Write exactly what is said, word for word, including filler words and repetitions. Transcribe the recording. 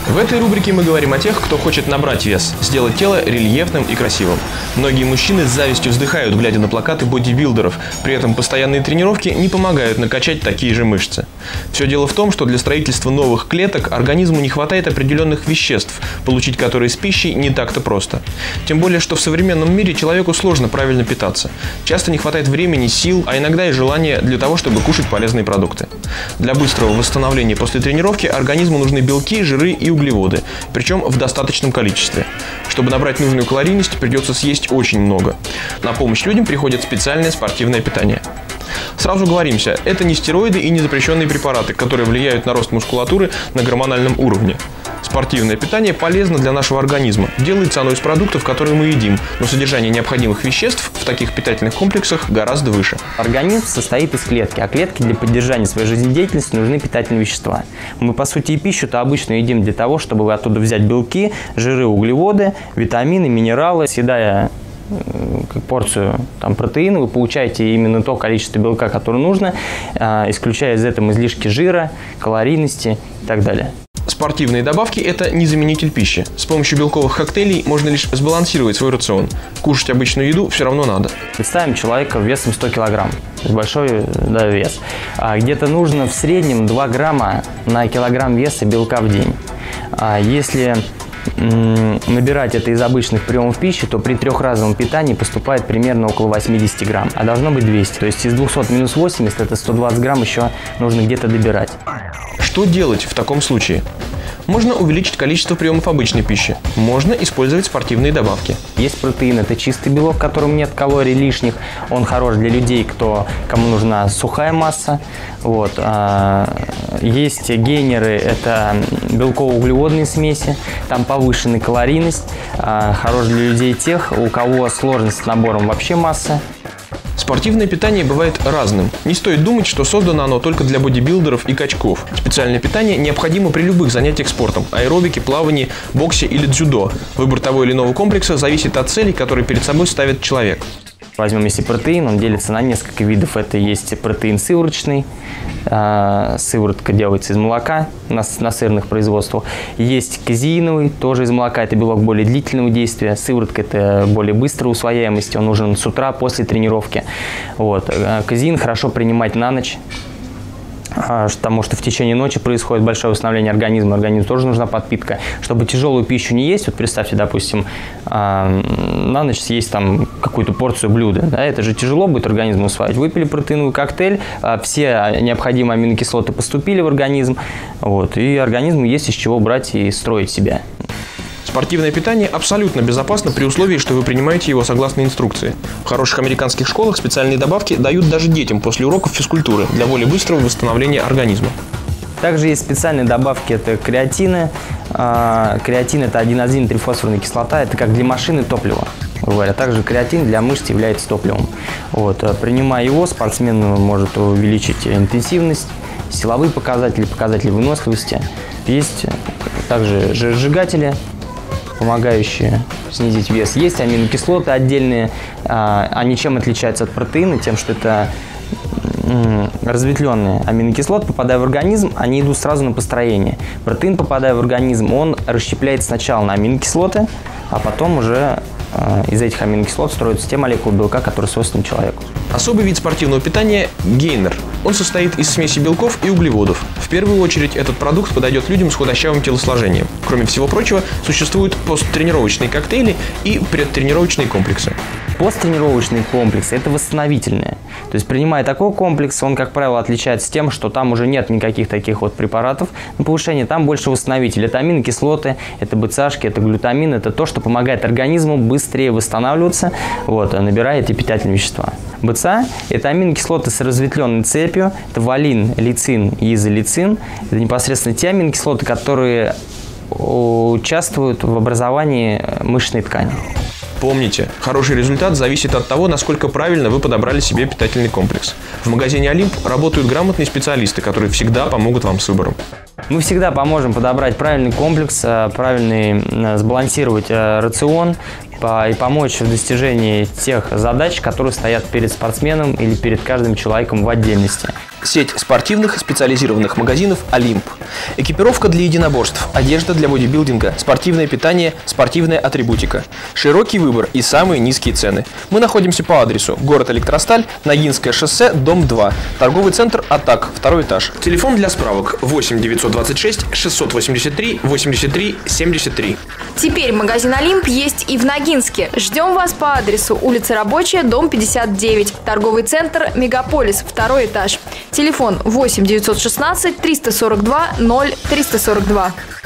В этой рубрике мы говорим о тех, кто хочет набрать вес, сделать тело рельефным и красивым. Многие мужчины с завистью вздыхают, глядя на плакаты бодибилдеров. При этом постоянные тренировки не помогают накачать такие же мышцы. Все дело в том, что для строительства новых клеток организму не хватает определенных веществ, получить которые с пищей не так-то просто. Тем более, что в современном мире человеку сложно правильно питаться. Часто не хватает времени, сил, а иногда и желания для того, чтобы кушать полезные продукты. Для быстрого восстановления после тренировки организму нужны белки, жиры и углеводы, причем в достаточном количестве. Чтобы набрать нужную калорийность, придется съесть очень много. На помощь людям приходит специальное спортивное питание. Сразу говоримся, это не стероиды и не запрещенные препараты, которые влияют на рост мускулатуры на гормональном уровне. Спортивное питание полезно для нашего организма, делается оно из продуктов, которые мы едим, но содержание необходимых веществ в таких питательных комплексах гораздо выше. Организм состоит из клетки, а клетки для поддержания своей жизнедеятельности нужны питательные вещества. Мы, по сути, и пищу-то обычно едим для того, чтобы оттуда взять белки, жиры, углеводы, витамины, минералы. Съедая как порцию там, протеина, вы получаете именно то количество белка, которое нужно, исключая из этого излишки жира, калорийности и так далее. Спортивные добавки – это не заменитель пищи. С помощью белковых коктейлей можно лишь сбалансировать свой рацион. Кушать обычную еду все равно надо. Представим человека весом сто килограмм. То есть большой, да, вес. А где-то нужно в среднем два грамма на килограмм веса белка в день. А если набирать это из обычных приемов пищи, то при трехразовом питании поступает примерно около восьмидесяти грамм, а должно быть двести. То есть из двухсот минус восемьдесят, это сто двадцать грамм еще нужно где-то добирать. Что делать в таком случае? Можно увеличить количество приемов обычной пищи. Можно использовать спортивные добавки. Есть протеин, это чистый белок, в котором нет калорий лишних. Он хорош для людей, кто, кому нужна сухая масса. Вот. Есть гейнеры, это белково-углеводные смеси. Там повышенная калорийность. Хорош для людей тех, у кого сложность с набором вообще массы. Спортивное питание бывает разным. Не стоит думать, что создано оно только для бодибилдеров и качков. Специальное питание необходимо при любых занятиях спортом – аэробике, плавании, боксе или дзюдо. Выбор того или иного комплекса зависит от целей, которые перед собой ставит человек. Возьмем, если протеин, он делится на несколько видов. Это есть протеин сывороточный, сыворотка делается из молока на, на сырных производствах. Есть казеиновый, тоже из молока, это белок более длительного действия. Сыворотка – это более быстрой усвояемости, он нужен с утра после тренировки. Вот. Казеин хорошо принимать на ночь, потому что в течение ночи происходит большое восстановление организма, организму тоже нужна подпитка. Чтобы тяжелую пищу не есть, вот представьте, допустим, на ночь съесть там какую-то порцию блюда, да, это же тяжело будет организму усваивать. Выпили протеиновый коктейль, все необходимые аминокислоты поступили в организм, вот, и организму есть из чего брать и строить себя. Спортивное питание абсолютно безопасно при условии, что вы принимаете его согласно инструкции. В хороших американских школах специальные добавки дают даже детям после уроков физкультуры для более быстрого восстановления организма. Также есть специальные добавки, это креатины. Креатин – это аденозин-трифосфорная кислота, это как для машины топливо. Говоря. Также креатин для мышц является топливом. Вот. Принимая его, спортсмен может увеличить интенсивность, силовые показатели, показатели выносливости. Есть также сжигатели, помогающие снизить вес. Есть аминокислоты отдельные. Они чем отличаются от протеина? Тем, что это разветвленные аминокислоты, попадая в организм, они идут сразу на построение. Протеин, попадая в организм, он расщепляется сначала на аминокислоты, а потом уже из этих аминокислот строятся те молекулы белка, которые свойственны человеку. Особый вид спортивного питания – гейнер. Он состоит из смеси белков и углеводов. В первую очередь этот продукт подойдет людям с худощавым телосложением. Кроме всего прочего, существуют посттренировочные коктейли и предтренировочные комплексы. Посттренировочный комплекс – это восстановительное. То есть, принимая такой комплекс, он, как правило, отличается тем, что там уже нет никаких таких вот препаратов на повышение, там больше восстановитель. Это аминокислоты, это бэ цэ аш-ки, это глютамин, это то, что помогает организму быстрее восстанавливаться, вот, набирая эти питательные вещества. бэ цэ а – это аминокислоты с разветвленной цепью, это валин, лейцин и изолейцин. Это непосредственно те аминокислоты, которые участвуют в образовании мышечной ткани. Помните, хороший результат зависит от того, насколько правильно вы подобрали себе питательный комплекс. В магазине «Олимп» работают грамотные специалисты, которые всегда помогут вам с выбором. Мы всегда поможем подобрать правильный комплекс, правильный сбалансировать рацион и помочь в достижении тех задач, которые стоят перед спортсменом или перед каждым человеком в отдельности. Сеть спортивных специализированных магазинов «Олимп». Экипировка для единоборств, одежда для бодибилдинга, спортивное питание, спортивная атрибутика. Широкий выбор и самые низкие цены. Мы находимся по адресу: город Электросталь, Ногинское шоссе, дом два, торговый центр «Атак», второй этаж. Телефон для справок: восемь девятьсот двадцать шесть шестьсот восемьдесят три восемьдесят три семьдесят три. Теперь магазин «Олимп» есть и в Ногинске. Ждем вас по адресу: улица Рабочая, дом пятьдесят девять, торговый центр «Мегаполис», второй этаж. Телефон восемь девятьсот шестнадцать триста сорок два ноль триста сорок два.